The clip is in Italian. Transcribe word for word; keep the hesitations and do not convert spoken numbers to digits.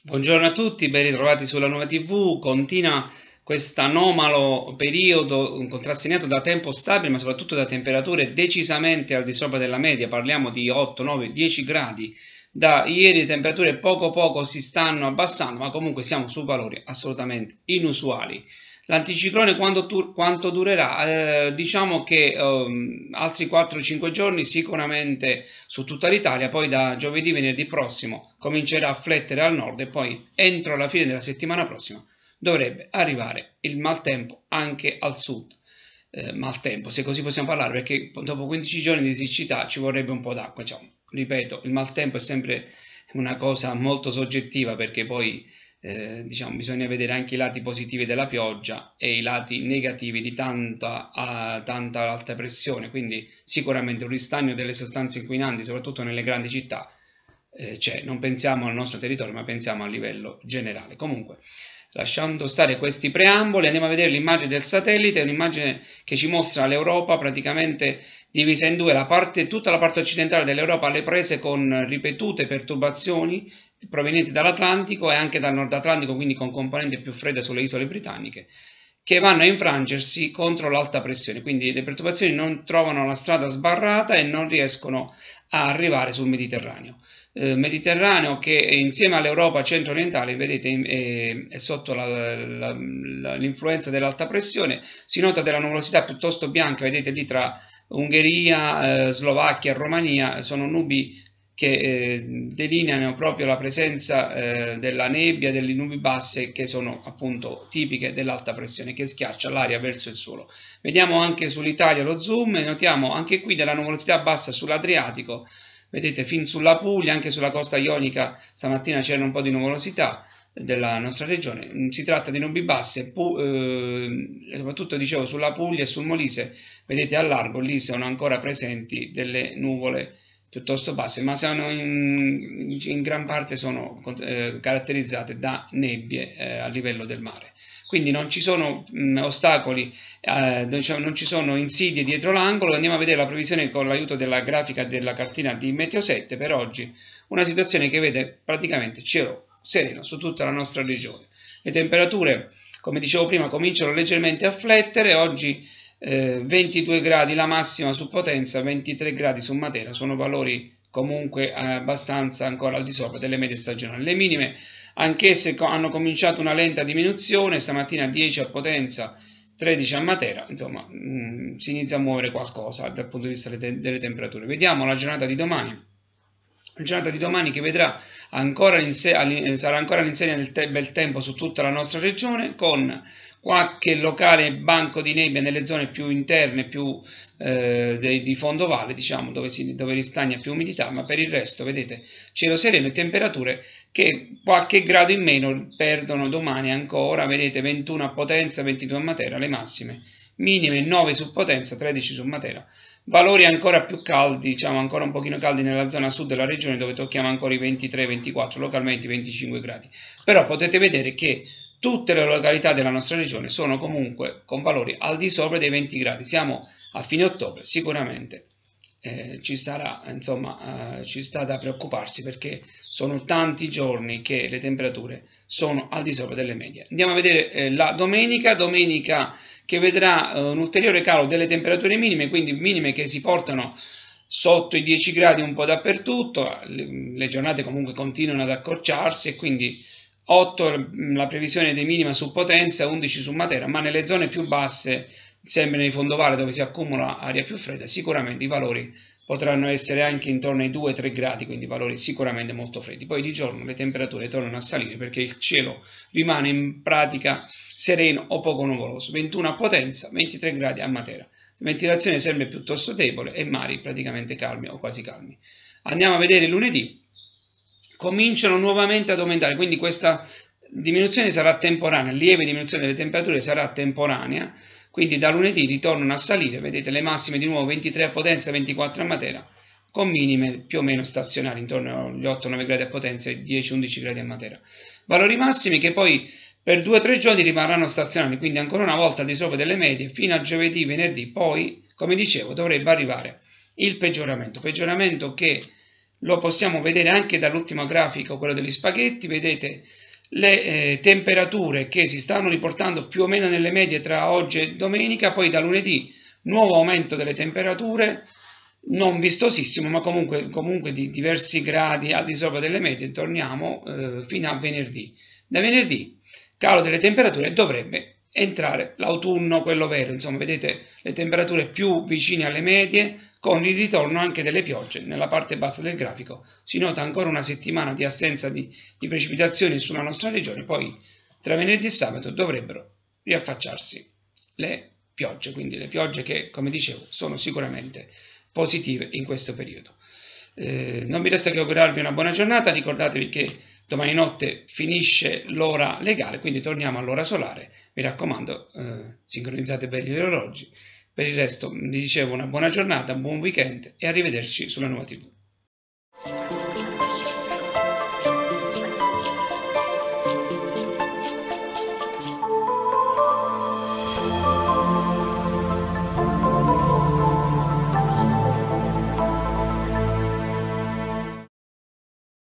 Buongiorno a tutti, ben ritrovati sulla Nuova T V. Continua questo anomalo periodo contrassegnato da tempo stabile, ma soprattutto da temperature decisamente al di sopra della media. Parliamo di otto, nove, dieci gradi. Da ieri le temperature poco poco si stanno abbassando, ma comunque siamo su valori assolutamente inusuali. L'anticiclone quanto, quanto durerà? Eh, diciamo che eh, altri quattro cinque giorni sicuramente su tutta l'Italia, poi da giovedì, venerdì prossimo comincerà a flettere al nord e poi entro la fine della settimana prossima dovrebbe arrivare il maltempo anche al sud. Eh, maltempo, se così possiamo parlare, perché dopo quindici giorni di siccità ci vorrebbe un po' d'acqua. Diciamo. Ripeto, il maltempo è sempre una cosa molto soggettiva perché poi eh, diciamo, bisogna vedere anche i lati positivi della pioggia e i lati negativi di tanta, uh, tanta alta pressione, quindi sicuramente un ristagno delle sostanze inquinanti, soprattutto nelle grandi città, eh, c'è. Non pensiamo al nostro territorio, ma pensiamo a livello generale. Comunque, lasciando stare questi preamboli, andiamo a vedere l'immagine del satellite, un'immagine che ci mostra l'Europa praticamente divisa in due, la parte, tutta la parte occidentale dell'Europa alle prese con ripetute perturbazioni provenienti dall'Atlantico e anche dal Nord Atlantico, quindi con componenti più fredde sulle isole britanniche, che vanno a infrangersi contro l'alta pressione, quindi le perturbazioni non trovano la strada sbarrata e non riescono a arrivare sul Mediterraneo. Eh, Mediterraneo che insieme all'Europa centro-orientale, vedete, è, è sotto l'influenza dell'alta pressione, si nota della nuvolosità piuttosto bianca, vedete lì tra Ungheria, eh, Slovacchia e Romania, sono nubi che eh, delineano proprio la presenza eh, della nebbia, delle nubi basse che sono appunto tipiche dell'alta pressione che schiaccia l'aria verso il suolo. Vediamo anche sull'Italia lo zoom e notiamo anche qui della nuvolosità bassa sull'Adriatico, vedete fin sulla Puglia, anche sulla costa ionica stamattina c'era un po' di nuvolosità della nostra regione. Si tratta di nubi basse, eh, soprattutto dicevo sulla Puglia e sul Molise, vedete a largo lì sono ancora presenti delle nuvole piuttosto basse, ma sono in, in gran parte sono eh, caratterizzate da nebbie eh, a livello del mare. Quindi non ci sono mh, ostacoli, eh, non ci sono insidie dietro l'angolo. Andiamo a vedere la previsione con l'aiuto della grafica della cartina di Meteo sette per oggi. Una situazione che vede praticamente cielo sereno su tutta la nostra regione. Le temperature, come dicevo prima, cominciano leggermente a flettere. Oggi eh, ventidue gradi la massima su Potenza, ventitré gradi su Matera, sono valori comunque abbastanza ancora al di sopra delle medie stagionali. Le minime anch'esse hanno cominciato una lenta diminuzione, stamattina dieci a Potenza, tredici a Matera, insomma mh, si inizia a muovere qualcosa dal punto di vista delle, delle temperature. Vediamo la giornata di domani. La giornata di domani che vedrà ancora sarà ancora all'insegna del te bel tempo su tutta la nostra regione, con qualche locale banco di nebbia nelle zone più interne, più eh, di, di fondovalle, diciamo, dove, si, dove ristagna più umidità, ma per il resto, vedete, cielo sereno e temperature che qualche grado in meno perdono domani ancora, vedete, ventuno a Potenza, ventidue a Matera, le massime, minime nove su Potenza, tredici su Matera. Valori ancora più caldi, diciamo ancora un pochino caldi nella zona sud della regione dove tocchiamo ancora i ventitré ventiquattro, localmente venticinque gradi. Però potete vedere che tutte le località della nostra regione sono comunque con valori al di sopra dei venti gradi. Siamo a fine ottobre, sicuramente eh, ci starà, insomma, eh, ci sta da preoccuparsi perché sono tanti giorni che le temperature sono al di sopra delle medie. Andiamo a vedere eh, la domenica, domenica che vedrà uh, un ulteriore calo delle temperature minime, quindi minime che si portano sotto i dieci gradi un po' dappertutto, le, le giornate comunque continuano ad accorciarsi e quindi otto la previsione dei minima su Potenza, undici su Matera, ma nelle zone più basse, sempre nei fondovalle dove si accumula aria più fredda, sicuramente i valori potranno essere anche intorno ai due tre gradi, quindi valori sicuramente molto freddi. Poi di giorno le temperature tornano a salire perché il cielo rimane in pratica sereno o poco nuvoloso, ventuno a Potenza, ventitré gradi a Matera. Ventilazione sempre piuttosto debole e mari praticamente calmi o quasi calmi. Andiamo a vedere lunedì. Cominciano nuovamente ad aumentare, quindi questa diminuzione sarà temporanea, lieve diminuzione delle temperature sarà temporanea, quindi da lunedì ritornano a salire, vedete le massime di nuovo ventitré a Potenza, ventiquattro a Matera, con minime più o meno stazionari, intorno agli otto nove gradi a Potenza e dieci undici gradi a Matera. Valori massimi che poi per due tre giorni rimarranno stazionari, quindi ancora una volta al di sopra delle medie, fino a giovedì, venerdì, poi, come dicevo, dovrebbe arrivare il peggioramento, peggioramento che lo possiamo vedere anche dall'ultimo grafico, quello degli spaghetti. Vedete le eh, temperature che si stanno riportando più o meno nelle medie tra oggi e domenica, poi da lunedì nuovo aumento delle temperature, non vistosissimo, ma comunque, comunque di diversi gradi al di sopra delle medie, torniamo eh, fino a venerdì. Da venerdì calo delle temperature, dovrebbe entrare l'autunno, quello vero, insomma vedete le temperature più vicine alle medie, con il ritorno anche delle piogge. Nella parte bassa del grafico si nota ancora una settimana di assenza di, di precipitazioni sulla nostra regione, poi tra venerdì e sabato dovrebbero riaffacciarsi le piogge, quindi le piogge che, come dicevo, sono sicuramente positive in questo periodo. Eh, non mi resta che augurarvi una buona giornata, ricordatevi che domani notte finisce l'ora legale, quindi torniamo all'ora solare. Mi raccomando, eh, sincronizzate bene gli orologi. Per il resto vi dicevo una buona giornata, un buon weekend e arrivederci sulla Nuova tivù.